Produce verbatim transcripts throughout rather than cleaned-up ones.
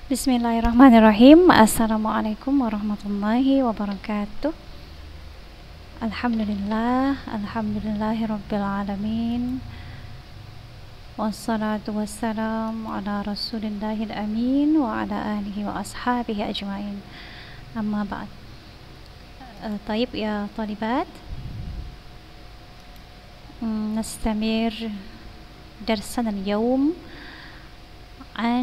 Bismillahirrahmanirrahim. Assalamualaikum warahmatullahi wabarakatuh. Alhamdulillah, alhamdulillahirabbil alamin. Wassalatu wassalamu ala Rasulillahil amin wa ala alihi wa ashabihi ajmain. Amma ba'd. Uh, طيب يا طالبات، نستمر درسنا اليوم عن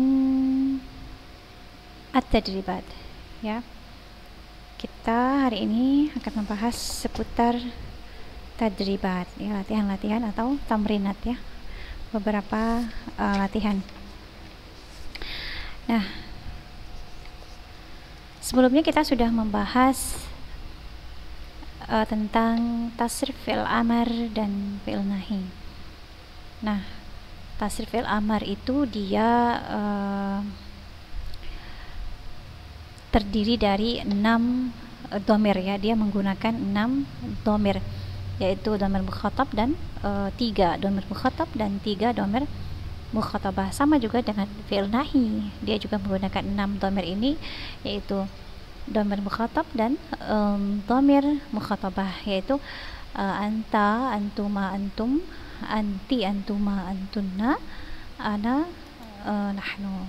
at-tadribat, ya. Kita hari ini akan membahas seputar tadribat, ya, latihan-latihan atau tamrinat, ya. Beberapa uh, latihan. Nah, sebelumnya kita sudah membahas uh, tentang tasrif fi'il amar dan fi'il nahi. Nah, tasrif fi'il amar itu dia uh, terdiri dari enam domir, ya. Dia menggunakan enam domir, yaitu domir mukhatab dan e, tiga domir mukhatab dan tiga domir mukhatabah. Sama juga dengan fi'il nahi, dia juga menggunakan enam domir ini, yaitu domir mukhatab dan e, domir mukhatabah, yaitu e, anta, antuma, antum, anti, antuma, antunna, ana, e, nahnu.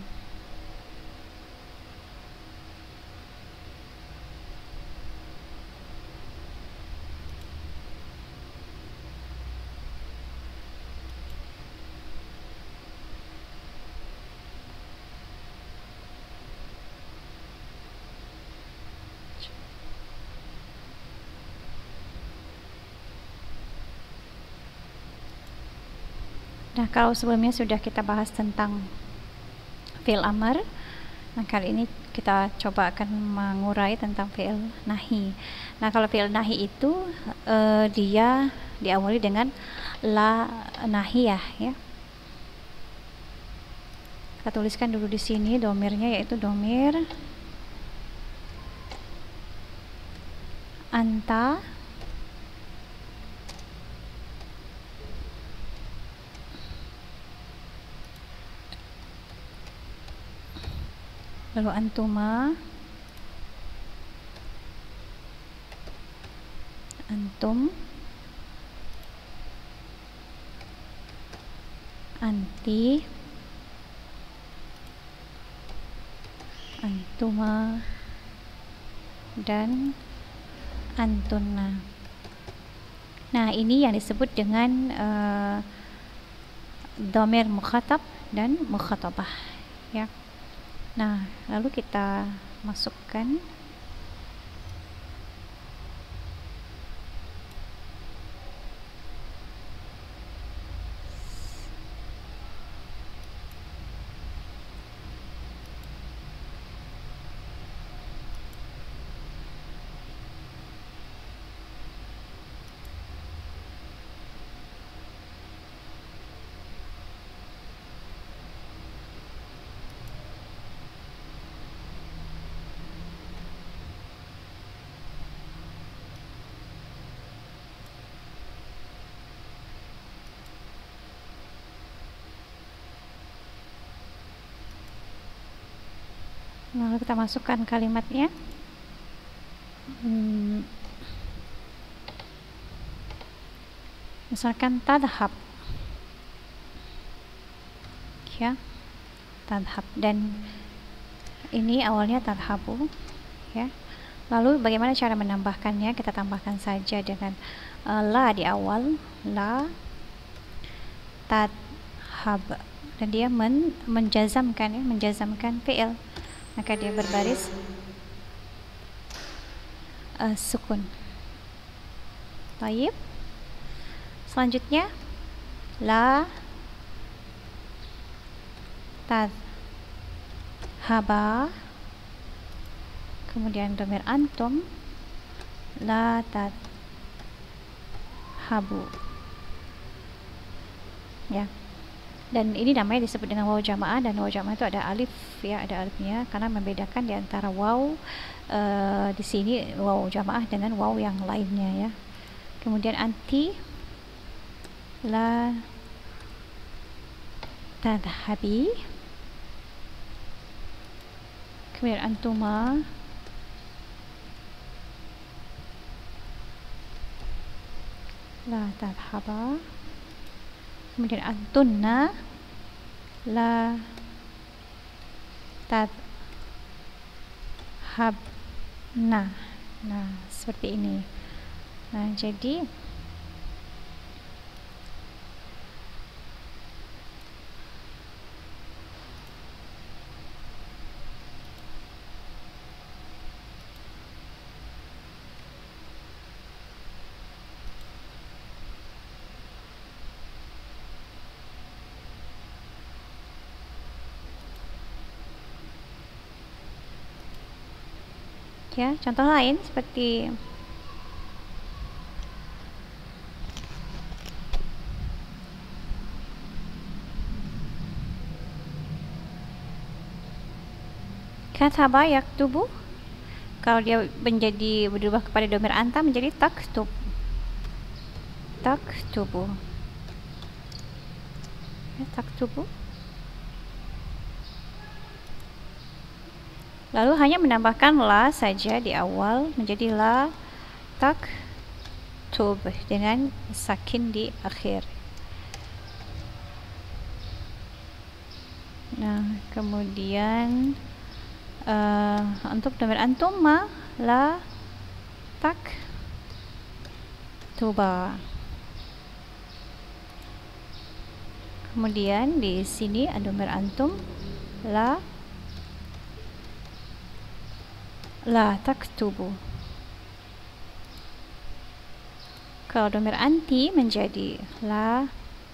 Nah, kalau sebelumnya sudah kita bahas tentang fi'il amar, nah kali ini kita coba akan mengurai tentang fi'il nahi. Nah, kalau fi'il nahi itu uh, dia diawali dengan la nahiyah, ya. Kita tuliskan dulu di sini domirnya, yaitu domir anta, lalu antuma, antum, anti, antuma, dan antunna. Nah, ini yang disebut dengan uh, domir mukhatab dan mukhatabah, ya. Nah, lalu kita masukkan lalu kita masukkan kalimatnya. Hmm, misalkan tadhab, ya, tadhab, dan ini awalnya tadhabu, ya. Lalu bagaimana cara menambahkannya? Kita tambahkan saja dengan uh, la di awal, la tadhab, dan dia men menjazamkan, ya, menjazamkan fi'il, maka dia berbaris uh, sukun. Baik. Selanjutnya la tadhaba, kemudian domir antum, la tadhabu, ya. Dan ini namanya disebut dengan waw jamaah, dan waw jamaah itu ada alif, ya, ada alifnya, karena membedakan di antara waw uh, di sini waw jamaah dengan waw yang lainnya, ya. Kemudian anti, la tadhabi, kemudian antuma, la tadhaba, kemudian antunna, la tadhabna. Nah, seperti ini. Nah, jadi ya, contoh lain seperti kataba yaktubu. Kalau dia menjadi berubah kepada domir anta menjadi taktub, taktubu, ya, taktubu. Lalu hanya menambahkan la saja di awal menjadi la taktub dengan sakin di akhir. Nah, kemudian uh, untuk domir antuma la taktuba. Kemudian di sini ada domir antum la la taktubu. Kalau domir anti menjadi la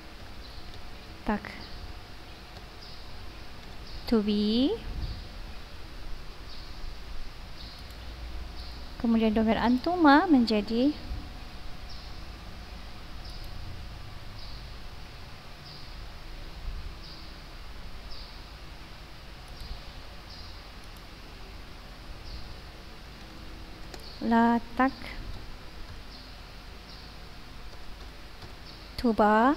taktubi. Kemudian domir antuma menjadi la taktuba.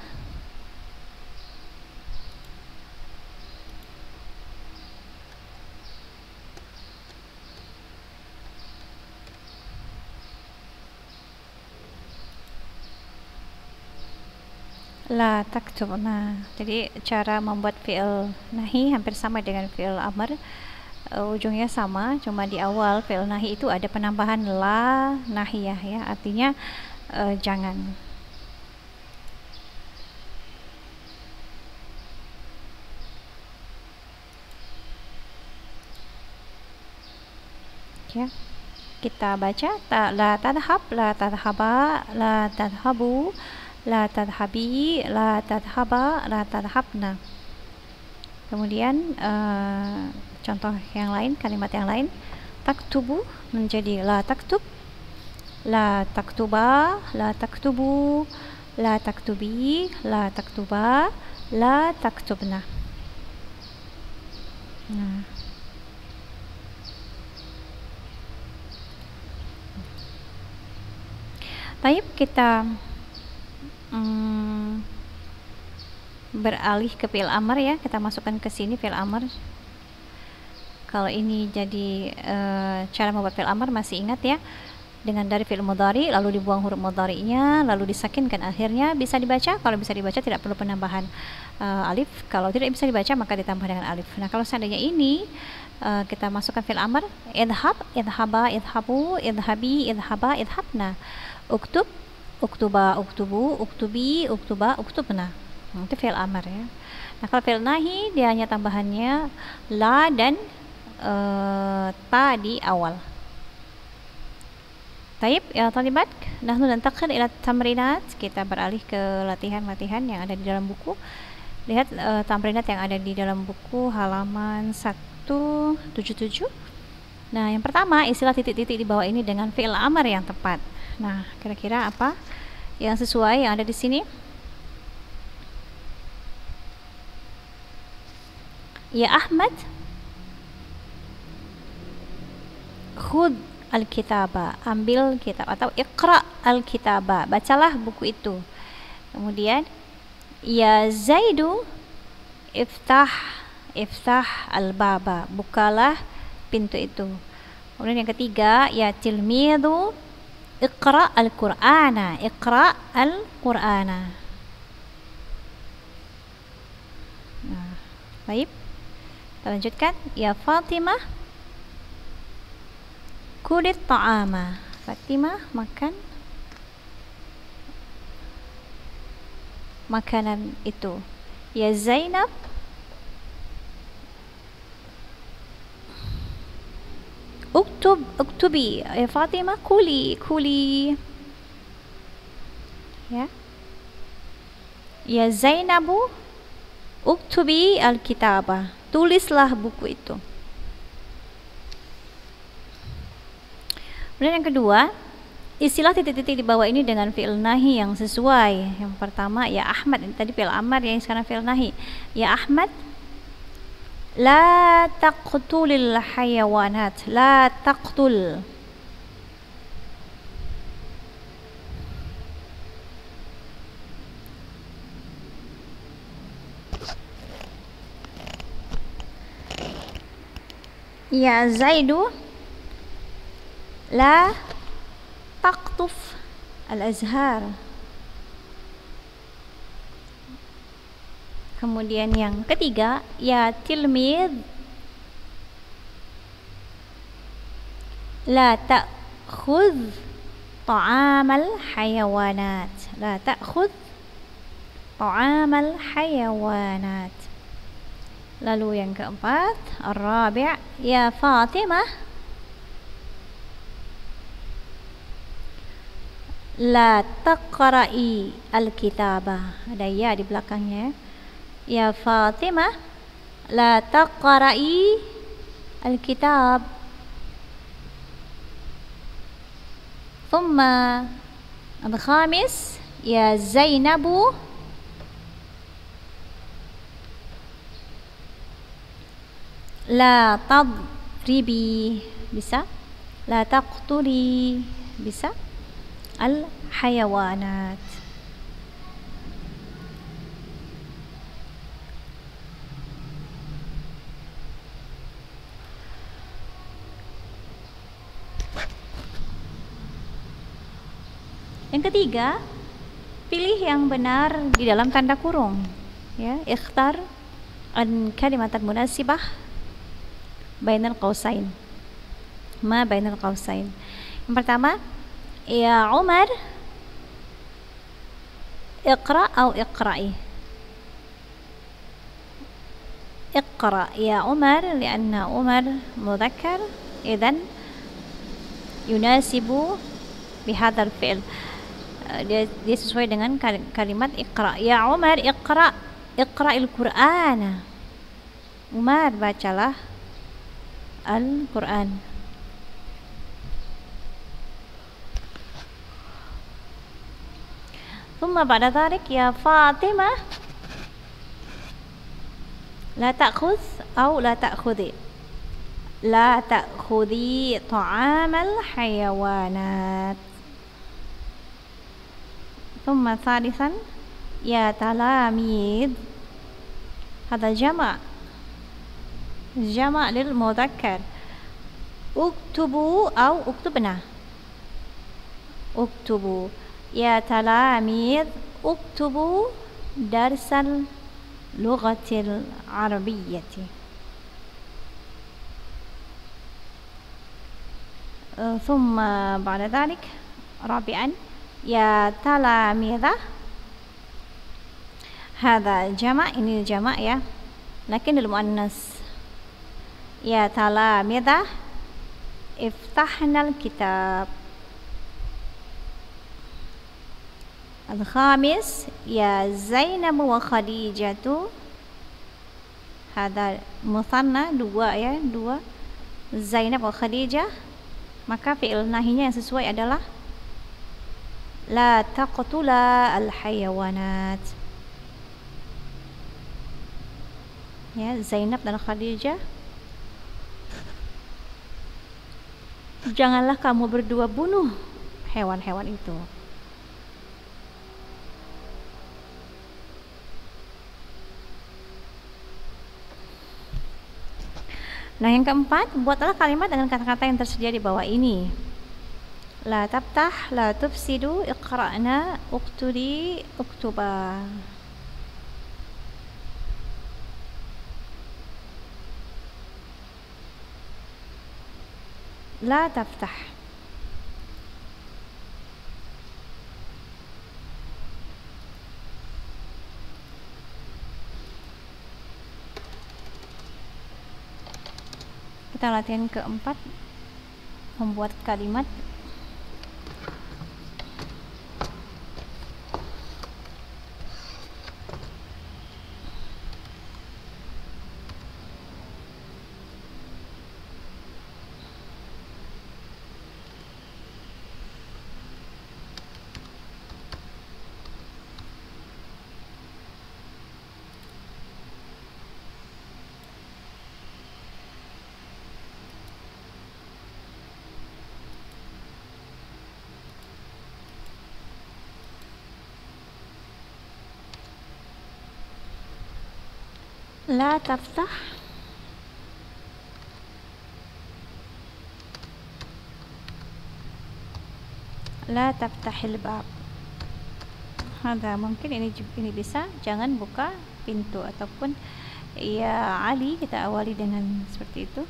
La taktubna. Jadi cara membuat fi'il nahi hampir sama dengan fi'il amr. Uh, ujungnya sama, cuma di awal fi'il nahi itu ada penambahan la nahiyah, ya, artinya uh, jangan. Ya, kita baca ta, la tadhab, la tadhaba, la tadhabu, la tadhabi, la tadhaba, la tadhabna. Kemudian uh, contoh yang lain, kalimat yang lain, taktubu menjadi la taktub, la taktuba, la taktubu, la taktubi, la taktuba, la taktubna. Nah, baik, kita hmm, beralih ke fi'il amr, ya. Kita masukkan ke sini fi'il amr. Kalau ini jadi e, cara membuat fi'il amr, masih ingat ya, dengan dari fi'il mudhari lalu dibuang huruf mudhari'nya lalu disakinkan akhirnya. Bisa dibaca, kalau bisa dibaca tidak perlu penambahan e, alif, kalau tidak bisa dibaca maka ditambah dengan alif. Nah, kalau seandainya ini e, kita masukkan fi'il amr, idhab, idhaba, idhabu, idhabi, idhaba, idhabna, uktub, uktuba, uktubu, uktubi, uktuba, uktubna. Nah, itu fi'il amr, ya. Nah, kalau fi'il nahi dia hanya tambahannya la dan uh, ta di awal. Taib, ya talibat, nahnu nantakhil ila tamrinat. Kita beralih ke latihan-latihan yang ada di dalam buku. Lihat uh, tamrinat yang ada di dalam buku halaman seratus tujuh puluh tujuh. Nah, yang pertama, istilah titik-titik di bawah ini dengan fi'il amr yang tepat. Nah, kira-kira apa yang sesuai yang ada di sini? Ya Ahmad, khud al-kitaba, ambil kitab, atau iqra al-kitaba, bacalah buku itu. Kemudian ya Zaidu, iftah iftah al-baba, bukalah pintu itu. Kemudian yang ketiga, ya tilmidhu iqra al-Qur'ana, iqra al-Qur'ana. Nah, baik. Kita lanjutkan. Ya Fatimah kulit ta'ama. Fatimah makan makanan itu. Ya Zainab uktub uktubi. Ya Fatimah kuli kuli. Ya. Ya Zainabu uktubi al-kitabah. Tulislah buku itu. Kemudian yang kedua, istilah titik-titik di bawah ini dengan fi'il nahi yang sesuai. Yang pertama, ya Ahmad. Ini tadi fi'il amar, yang sekarang fi'il nahi. Ya Ahmad, la taqtulil hayawanat. La taqtul. Ya Zaidu, la taqtuf al-azhar. Kemudian yang ketiga, ya tilmid, la ta'khudh ta'amal hayawanat. La ta'khudh ta'amal hayawanat. Lalu yang keempat, ar-rabi', ya Fatimah, la taqra'i al-kitabah. Ada ya di belakangnya. Ya Fatimah, la taqra'i al-kitab. Thumma al-khamis, ya Zainabu, la tadribi. Bisa. La taqtuli. Bisa. Al-hayawanat. Yang ketiga, pilih yang benar di dalam tanda kurung. Ya, ikhtar an kalimat al-munasibah bainal qausain. Ma bainal qausain. Yang pertama, ya Umar iqra atau iqra'i. Iqra ya Umar karena Umar mudzakkar, idzan yunasibu bihadzal fi'l. Dia, dia sesuai dengan kalimat iqra. Ya Umar iqra iqra'il Qur'ana. Umar bacalah Al-Qur'an. ثم بعد ذلك يا فاطمة لا تأخذ أو لا تأخذي لا تأخذي طعام الحيوانات. ثم ثالثا يا تلاميذ، هذا جمع جمع للمذكر. اكتبوا أو اكتبنا. اكتبوا يا تلاميذ اكتبوا درس اللغة العربية. ثم بعد ذلك رابعا يا تلاميذ، هذا جمع، ini جمع ya, لكن المؤنث. يا تلاميذ افتحنا الكتاب. الخامس يا زينب وخديجة، هذا مثنى dua ya, dua. Zainab wa Khadijah, maka fi'il nahinya yang sesuai adalah la taqtula al-hayawanat. Ya, Zainab dan Khadijah, janganlah kamu berdua bunuh hewan-hewan itu. Nah, yang keempat, buatlah kalimat dengan kata-kata yang tersedia di bawah ini. La taftah, la tufsidu, iqra'na, uktuli, uktuba. La taftah. Kita latihan keempat, membuat kalimat. La taftah, la taftahil bab. Ada mungkin ini ini bisa, jangan buka pintu, ataupun ya Ali, kita awali dengan seperti itu.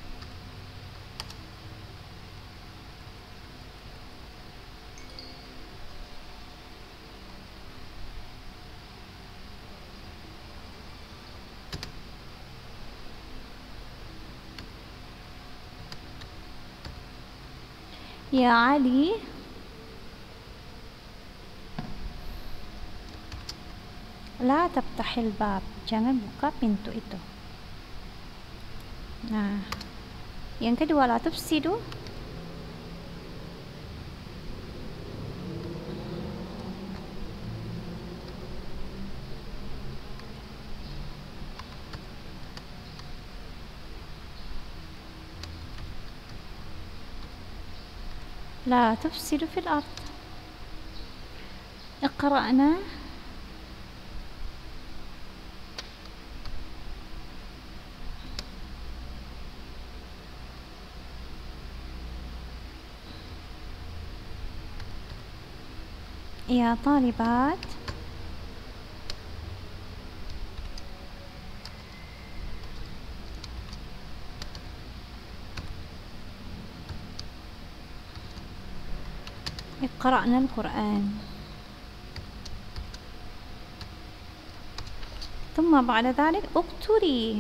Ya Ali, la taftahil bab, jangan buka pintu itu. Nah, yang kedua, la tufsidu, la tufsidu fil ard. Iqra'na, ya talibat, اقرأنا القرآن. ثم بعد ذلك اقتري.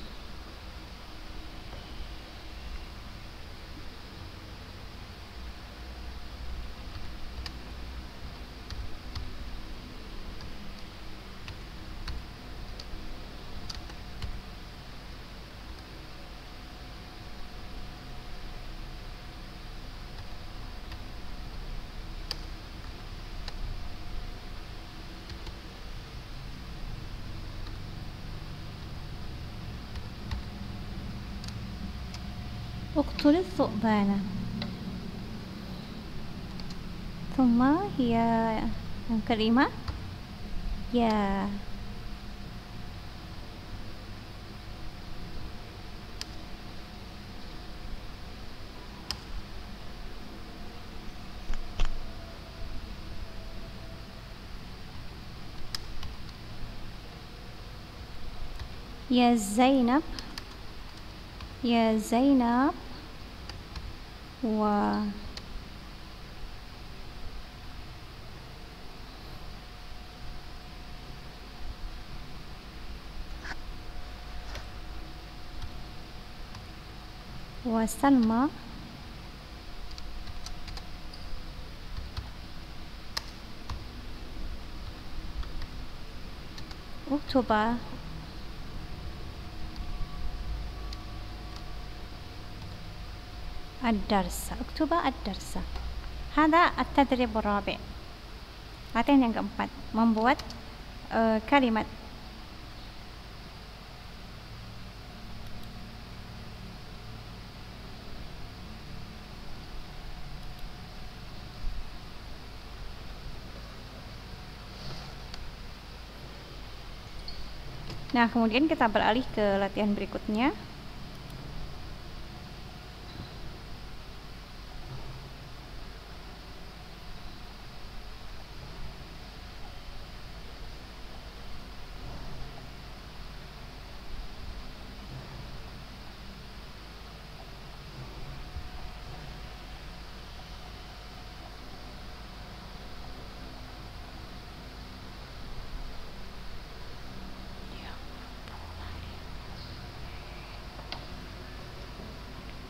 اقتل الثعبان. ثم هي yang kelima, ya ya Zainab, ya Zainab, wa wa Salma, uktuba ad-darsa, uktuba ad-darsa. Hada at-tadrib ar-rabi'. Latihan yang keempat, membuat uh, kalimat. Nah, kemudian kita beralih ke latihan berikutnya.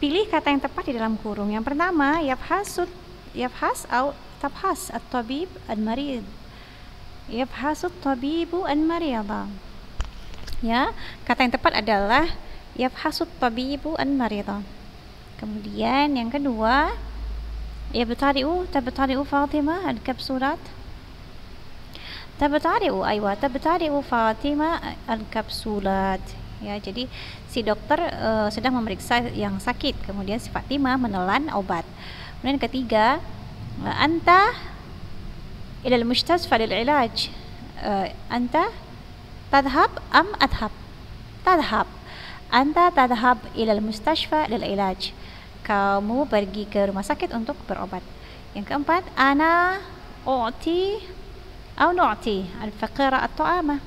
pilih kata yang tepat di dalam kurung. Yang pertama, yafhasut, yafhas atau tabhas at-tabib al-marid. Yafhasut tabibu al-marida. Ya, kata yang tepat adalah yafhasut tabibu al-marida. Kemudian yang kedua, yabtari'u, tabtari'u Fatimah al-kapsulat. Tabtari'u, aywa, tabtari'u Fatimah al-kapsulat. Ya, jadi si dokter uh, sedang memeriksa yang sakit, kemudian si Fatimah menelan obat. Kemudian ketiga, anta ila al-mustasfa lil ilaj. Uh, anta tadhhab am adhab? Tadhhab. Anta tadhhab ila al-mustasfa lil ilaj. Kamu pergi ke rumah sakit untuk berobat. Yang keempat, ana u'ti atau nu'ti al-faqira at-ta'ama.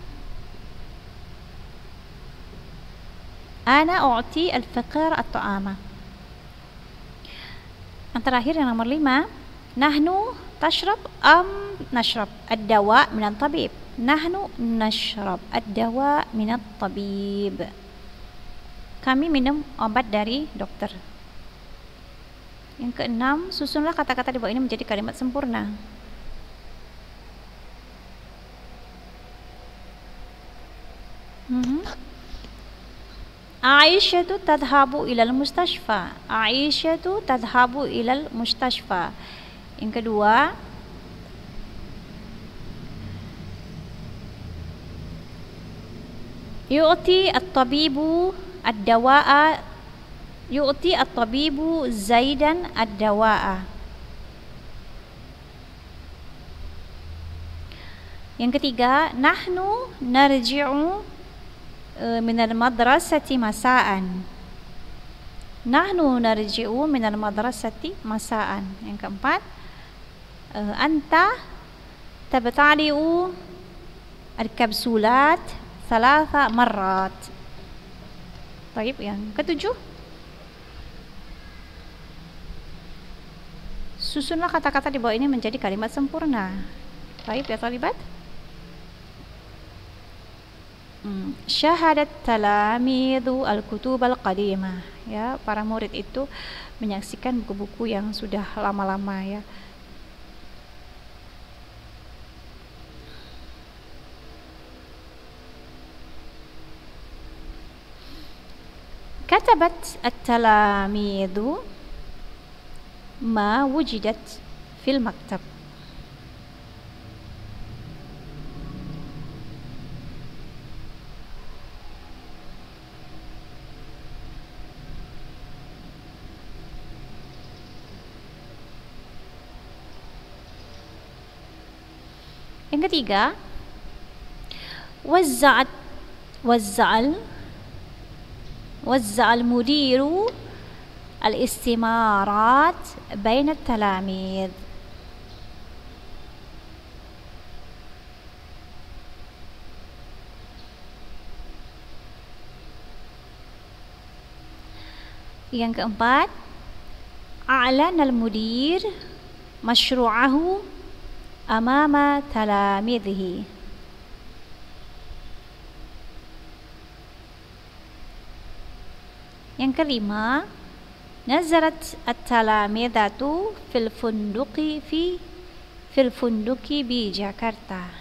Ana u'ti al-faqir at-ta'ama. Yang terakhir yang nomor lima, nahnu tashrab am nashrab ad-dawa min at-tabib. Nahnu nashrab ad-dawa min at-tabib. Kami minum obat dari dokter. Yang keenam, susunlah kata-kata di bawah ini menjadi kalimat sempurna. Hmm. Aisyatu tadhabu ilal mustashfa. Aisyatu tadhabu ilal mustashfa. Yang kedua, yu'ti at-tabibu ad-dawa'a. Yu'ti at-tabibu Zaidan ad-dawa'a. Yang ketiga, nahnu narji'u min al-madrasati masa'an. Nahnu narji'u min al-madrasati masa'an. Yang keempat, anta tabtali'u al-kapsulat thalatha marrat. Baik, yang ketujuh, susunlah kata-kata di bawah ini menjadi kalimat sempurna. Baik ya talibat. Hmm. Syahadat talamidu al-kutub al-qadimah. Ya, para murid itu menyaksikan buku-buku yang sudah lama-lama ya. Katabat at-talamidu ma wujidat fil maktab. Yang ketiga, wazza'at wazza'al wazza'al mudiru al-istimarat bain at-talamid. Yang keempat, a'lan al-mudir masyru'ahu amama talamidhi. Yang kelima, nazarat at-talamidatu fil funduqi fi fil funduqi bi Jakarta.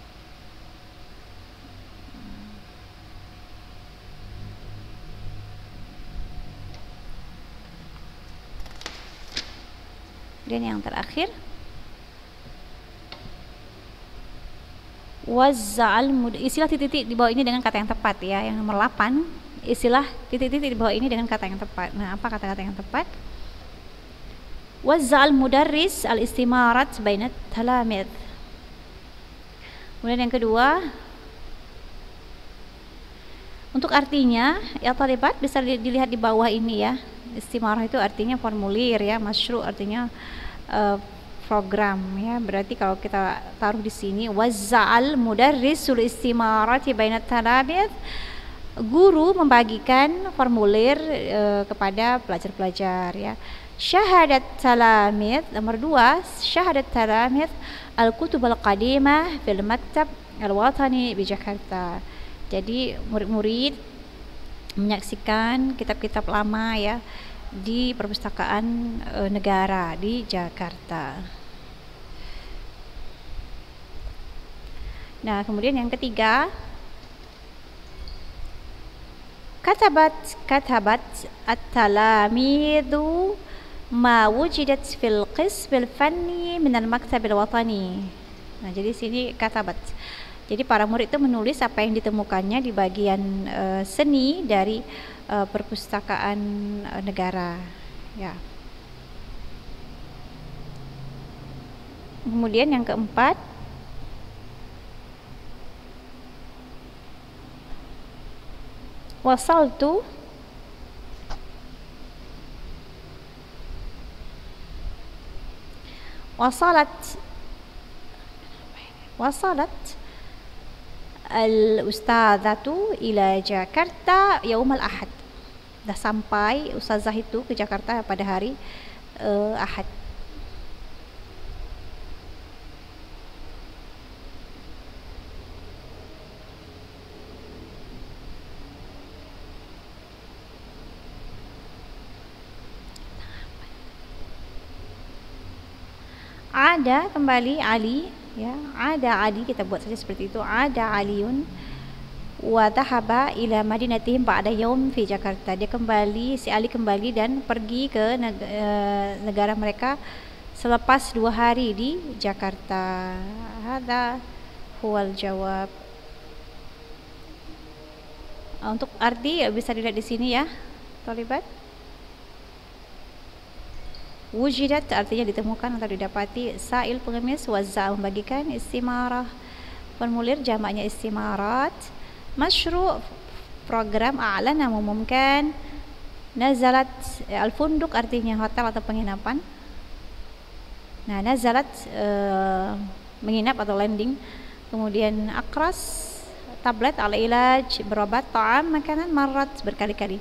Dan yang terakhir, wazza'al mud, istilah titik-titik di bawah ini dengan kata yang tepat ya. Yang nomor delapan, istilah titik-titik di bawah ini dengan kata yang tepat. Nah, apa kata-kata yang tepat? Wazza'al mudarris al-istimarat bainat talamid. Kemudian yang kedua, untuk artinya ya talibat bisa dilihat di bawah ini ya. Istimarah itu artinya formulir ya, masyru artinya uh, program ya. Berarti kalau kita taruh di sini, wazza'al mudarrisul istimarati bainat talamid, guru membagikan formulir uh, kepada pelajar-pelajar ya. Syahadat talamid, nomor dua, syahadat talamid al-kutub al-qadimah fil maktab al-watani di Jakarta. Jadi murid-murid menyaksikan kitab-kitab lama ya di perpustakaan e, negara di Jakarta. Nah, kemudian yang ketiga, katabat katabat at-talamidhu ma wujidat fil qism al-fanni min al-maktab al-watani. Nah, jadi sini katabat. Jadi para murid itu menulis apa yang ditemukannya di bagian uh, seni dari uh, perpustakaan uh, negara. Ya. Kemudian yang keempat, wasaltu wasalat wasalat al-ustadzatu ila Jakarta yaum al-ahad. Dah sampai ustazah itu ke Jakarta pada hari uh, Ahad. Ada kembali Ali, ya, ada Ali, kita buat saja seperti itu. Ada Aliun wa dhahaba ila madinatihim ba'da yaum fi Jakarta. Dia kembali, si Ali kembali dan pergi ke negara mereka selepas dua hari di Jakarta. Hadza huwal jawab. Untuk arti bisa dilihat di sini ya, Thalibat. Wujidat artinya ditemukan atau didapati, sa'il pengemis, wazza membagikan, istimarah formulir jamaknya istimarat, masyru' program, a'lana mengumumkan, nazalat al-funduk artinya hotel atau penginapan. Nah, nazalat uh, menginap atau landing. Kemudian akras tablet, al-ilaj berobat, ta'am makanan, marat berkali-kali.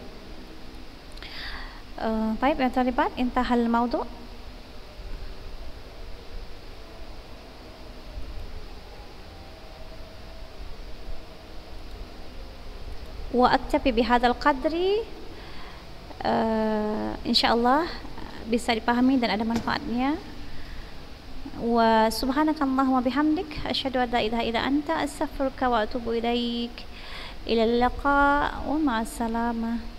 Uh, baik ya Thalibat, intahal maudhu'. Wa aktafi bihadzal qadri. Uh, insyaallah bisa dipahami dan ada manfaatnya. Wa subhanakallahumma bihamdik asyhadu an la ilaha illa anta astaghfiruka wa atubu ilaik. Ila al-liqa wa ma'as salamah.